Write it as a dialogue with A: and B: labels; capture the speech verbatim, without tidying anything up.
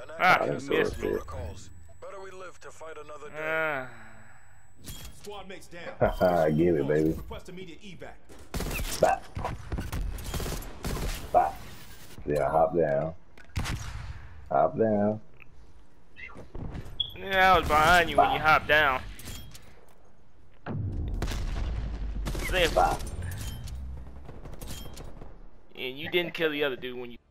A: Ah,
B: I
A: you
B: didn't
A: missed
B: see
A: me.
B: it.
C: Better we live to fight another day.
A: Ah.
D: Squad mates down.
B: I get it, baby.
D: Request immediate evac.
B: Bop. Bop. Yeah, hop down. Hop down.
A: Yeah, I was behind you when you hopped down.
B: Bop.
A: And you didn't kill the other dude when you